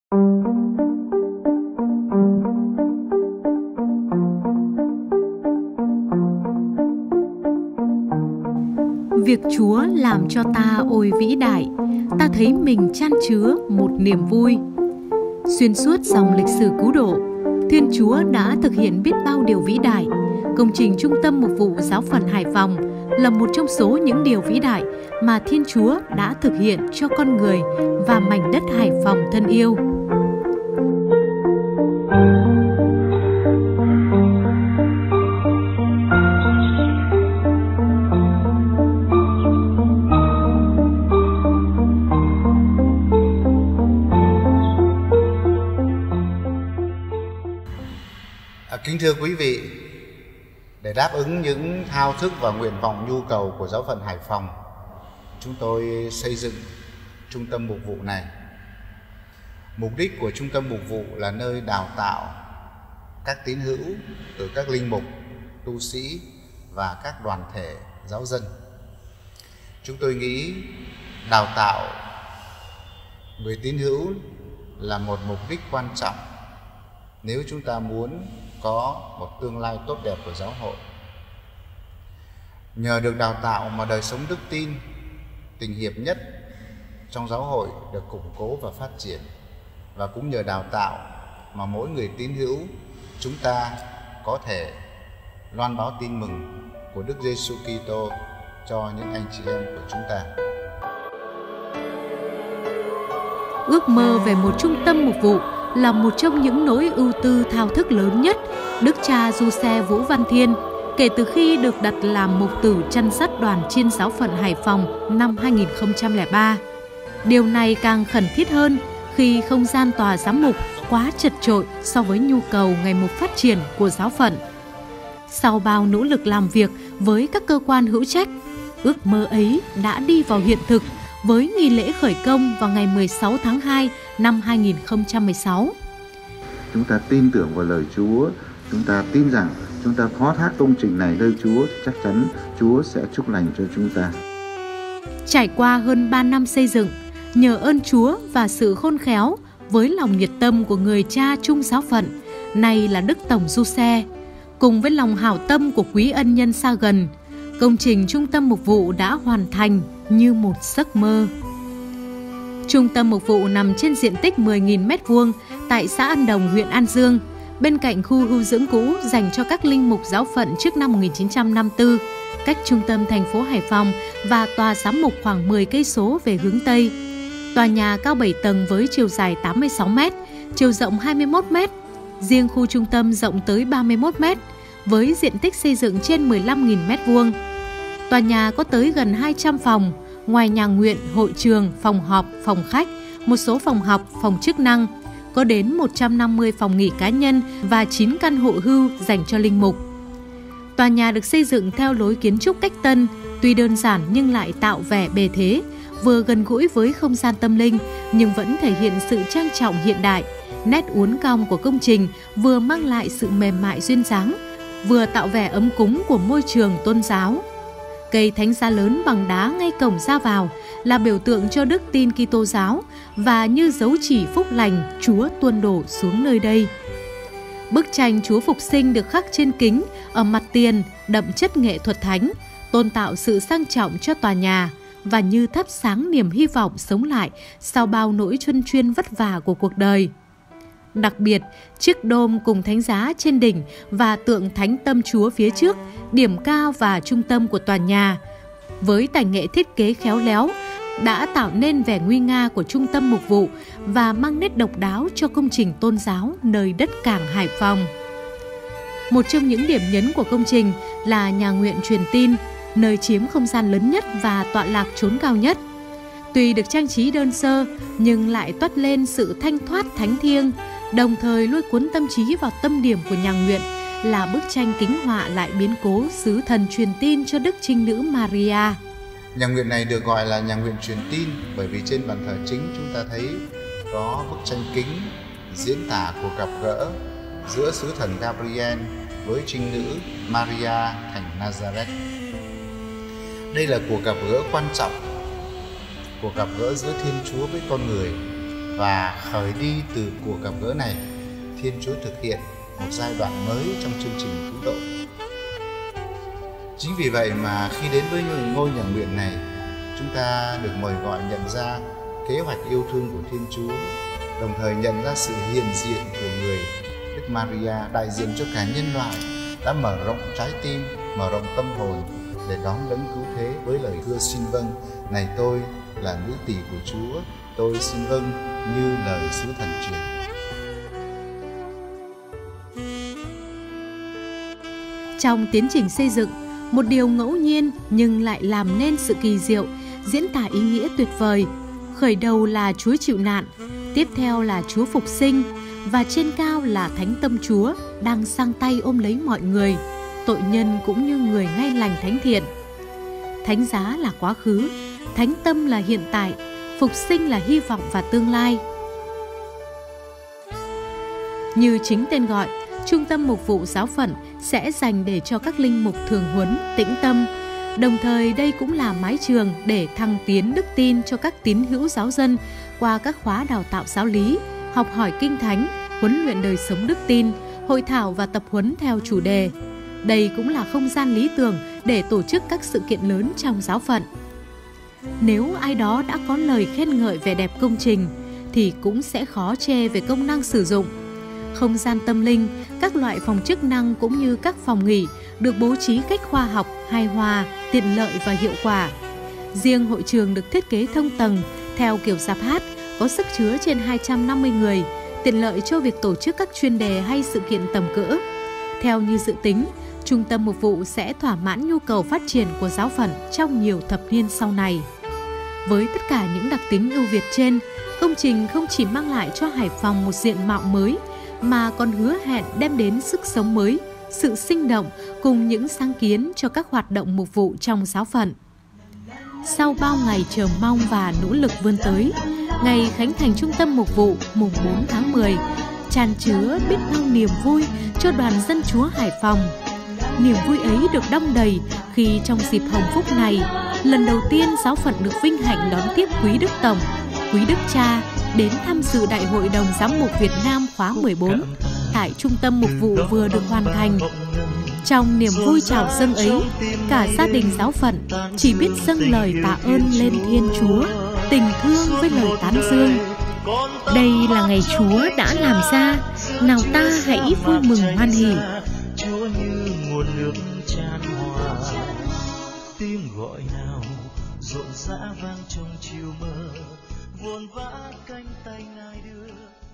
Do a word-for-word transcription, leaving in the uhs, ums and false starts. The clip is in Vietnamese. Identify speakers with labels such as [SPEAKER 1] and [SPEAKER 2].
[SPEAKER 1] Việc Chúa làm cho ta ôi vĩ đại, ta thấy mình chan chứa một niềm vui. Xuyên suốt dòng lịch sử cứu độ, Thiên Chúa đã thực hiện biết bao điều vĩ đại. Công trình Trung tâm Mục vụ Giáo phận Hải Phòng là một trong số những điều vĩ đại mà Thiên Chúa đã thực hiện cho con người và mảnh đất Hải Phòng thân yêu.
[SPEAKER 2] Kính thưa quý vị, để đáp ứng những thao thức và nguyện vọng nhu cầu của Giáo phận Hải Phòng, chúng tôi xây dựng trung tâm mục vụ này. Mục đích của trung tâm mục vụ là nơi đào tạo các tín hữu từ các linh mục, tu sĩ và các đoàn thể giáo dân. Chúng tôi nghĩ đào tạo người tín hữu là một mục đích quan trọng nếu chúng ta muốn có một tương lai tốt đẹp của giáo hội. Nhờ được đào tạo mà đời sống đức tin, tình hiệp nhất trong giáo hội được củng cố và phát triển. Và cũng nhờ đào tạo mà mỗi người tín hữu chúng ta có thể loan báo tin mừng của Đức Giêsu Kitô cho những anh chị em của chúng ta.
[SPEAKER 1] Ước mơ về một trung tâm mục vụ là một trong những nỗi ưu tư thao thức lớn nhất Đức cha Giuse Vũ Văn Thiên kể từ khi được đặt làm mục tử chăn dắt đoàn chiên giáo phận Hải Phòng năm hai nghìn không trăm lẻ ba. Điều này càng khẩn thiết hơn khi không gian tòa giám mục quá chật chội so với nhu cầu ngày một phát triển của giáo phận. Sau bao nỗ lực làm việc với các cơ quan hữu trách, ước mơ ấy đã đi vào hiện thực với nghi lễ khởi công vào ngày mười sáu tháng hai năm hai nghìn không trăm mười sáu.
[SPEAKER 3] Chúng ta tin tưởng vào lời Chúa, chúng ta tin rằng chúng ta phó thác công trình này nơi Chúa, chắc chắn Chúa sẽ chúc lành cho chúng ta.
[SPEAKER 1] Trải qua hơn ba năm xây dựng, nhờ ơn Chúa và sự khôn khéo với lòng nhiệt tâm của người cha trung giáo phận, nay là Đức Tổng Giuse, cùng với lòng hảo tâm của quý ân nhân xa gần, công trình trung tâm mục vụ đã hoàn thành như một giấc mơ. Trung tâm mục vụ nằm trên diện tích mười nghìn mét vuông tại xã An Đồng, huyện An Dương, bên cạnh khu hưu dưỡng cũ dành cho các linh mục giáo phận trước năm một nghìn chín trăm năm mươi tư, cách trung tâm thành phố Hải Phòng và tòa giám mục khoảng mười cây số về hướng Tây. Tòa nhà cao bảy tầng với chiều dài tám mươi sáu mét, chiều rộng hai mươi mốt mét, riêng khu trung tâm rộng tới ba mươi mốt mét, với diện tích xây dựng trên mười lăm nghìn mét vuông. Tòa nhà có tới gần hai trăm phòng, ngoài nhà nguyện, hội trường, phòng họp, phòng khách, một số phòng học, phòng chức năng, có đến một trăm năm mươi phòng nghỉ cá nhân và chín căn hộ hưu dành cho linh mục. Tòa nhà được xây dựng theo lối kiến trúc cách tân, tuy đơn giản nhưng lại tạo vẻ bề thế, vừa gần gũi với không gian tâm linh nhưng vẫn thể hiện sự trang trọng hiện đại. Nét uốn cong của công trình vừa mang lại sự mềm mại duyên dáng, vừa tạo vẻ ấm cúng của môi trường tôn giáo. Cây thánh giá lớn bằng đá ngay cổng ra vào là biểu tượng cho đức tin Kitô giáo và như dấu chỉ phúc lành Chúa tuôn đổ xuống nơi đây. Bức tranh Chúa Phục Sinh được khắc trên kính ở mặt tiền đậm chất nghệ thuật thánh, tôn tạo sự sang trọng cho tòa nhà và như thắp sáng niềm hy vọng sống lại sau bao nỗi truân chuyên vất vả của cuộc đời. Đặc biệt, chiếc đôm cùng thánh giá trên đỉnh và tượng Thánh Tâm Chúa phía trước, điểm cao và trung tâm của tòa nhà, với tài nghệ thiết kế khéo léo, đã tạo nên vẻ nguy nga của trung tâm mục vụ và mang nét độc đáo cho công trình tôn giáo nơi đất cảng Hải Phòng. Một trong những điểm nhấn của công trình là nhà nguyện truyền tin, nơi chiếm không gian lớn nhất và tọa lạc chốn cao nhất. Tuy được trang trí đơn sơ nhưng lại toát lên sự thanh thoát thánh thiêng, đồng thời lôi cuốn tâm trí vào tâm điểm của nhà nguyện là bức tranh kính họa lại biến cố sứ thần truyền tin cho Đức Trinh Nữ Maria.
[SPEAKER 2] Nhà nguyện này được gọi là nhà nguyện truyền tin bởi vì trên bàn thờ chính chúng ta thấy có bức tranh kính diễn tả cuộc gặp gỡ giữa sứ thần Gabriel với Trinh Nữ Maria thành Nazareth. Đây là cuộc gặp gỡ quan trọng, cuộc gặp gỡ giữa Thiên Chúa với con người, Và khởi đi từ cuộc gặp gỡ này, Thiên Chúa thực hiện một giai đoạn mới trong chương trình cứu độ. Chính vì vậy mà khi đến với ngôi nhà nguyện này, chúng ta được mời gọi nhận ra kế hoạch yêu thương của Thiên Chúa, đồng thời nhận ra sự hiện diện của người Đức Maria đại diện cho cả nhân loại đã mở rộng trái tim, mở rộng tâm hồn để đón đấng cứu thế với lời thưa xin vâng, này tôi là nữ tỳ của Chúa, tôi xin vâng như lời sứ thần truyền.
[SPEAKER 1] Trong tiến trình xây dựng, một điều ngẫu nhiên nhưng lại làm nên sự kỳ diệu, diễn tả ý nghĩa tuyệt vời. Khởi đầu là Chúa chịu nạn, tiếp theo là Chúa phục sinh, và trên cao là Thánh Tâm Chúa đang giang tay ôm lấy mọi người, tội nhân cũng như người ngay lành thánh thiện. Thánh giá là quá khứ, Thánh Tâm là hiện tại, phục sinh là hy vọng và tương lai. Như chính tên gọi, Trung tâm Mục vụ Giáo phận sẽ dành để cho các linh mục thường huấn, tĩnh tâm. Đồng thời đây cũng là mái trường để thăng tiến đức tin cho các tín hữu giáo dân qua các khóa đào tạo giáo lý, học hỏi kinh thánh, huấn luyện đời sống đức tin, hội thảo và tập huấn theo chủ đề. Đây cũng là không gian lý tưởng để tổ chức các sự kiện lớn trong giáo phận. Nếu ai đó đã có lời khen ngợi về đẹp công trình thì cũng sẽ khó chê về công năng sử dụng. Không gian tâm linh, các loại phòng chức năng cũng như các phòng nghỉ được bố trí cách khoa học, hài hòa, tiện lợi và hiệu quả. Riêng hội trường được thiết kế thông tầng theo kiểu rạp hát, có sức chứa trên hai trăm năm mươi người, tiện lợi cho việc tổ chức các chuyên đề hay sự kiện tầm cỡ. Theo như dự tính, Trung tâm Mục vụ sẽ thỏa mãn nhu cầu phát triển của giáo phận trong nhiều thập niên sau này. Với tất cả những đặc tính ưu việt trên, công trình không chỉ mang lại cho Hải Phòng một diện mạo mới, mà còn hứa hẹn đem đến sức sống mới, sự sinh động cùng những sáng kiến cho các hoạt động mục vụ trong giáo phận. Sau bao ngày chờ mong và nỗ lực vươn tới, ngày khánh thành Trung tâm Mục vụ mùng bốn tháng mười tràn chứa biết bao niềm vui cho đoàn dân Chúa Hải Phòng. Niềm vui ấy được đong đầy khi trong dịp hồng phúc này, lần đầu tiên giáo phận được vinh hạnh đón tiếp Quý Đức Tổng, Quý Đức Cha đến tham dự Đại hội đồng Giám mục Việt Nam khóa mười bốn tại Trung tâm Mục vụ vừa được hoàn thành. Trong niềm vui chào dâng ấy, cả gia đình giáo phận chỉ biết dâng lời tạ ơn lên Thiên Chúa, tình thương với lời tán dương. Đây là ngày Chúa đã làm ra, nào ta hãy vui mừng hoan hỉ.
[SPEAKER 4] Chúa như nguồn nước tràn hòa, tiếng gọi nào rộn rã vang trong chiều mơ, vồn vã cánh tay Ngài đưa.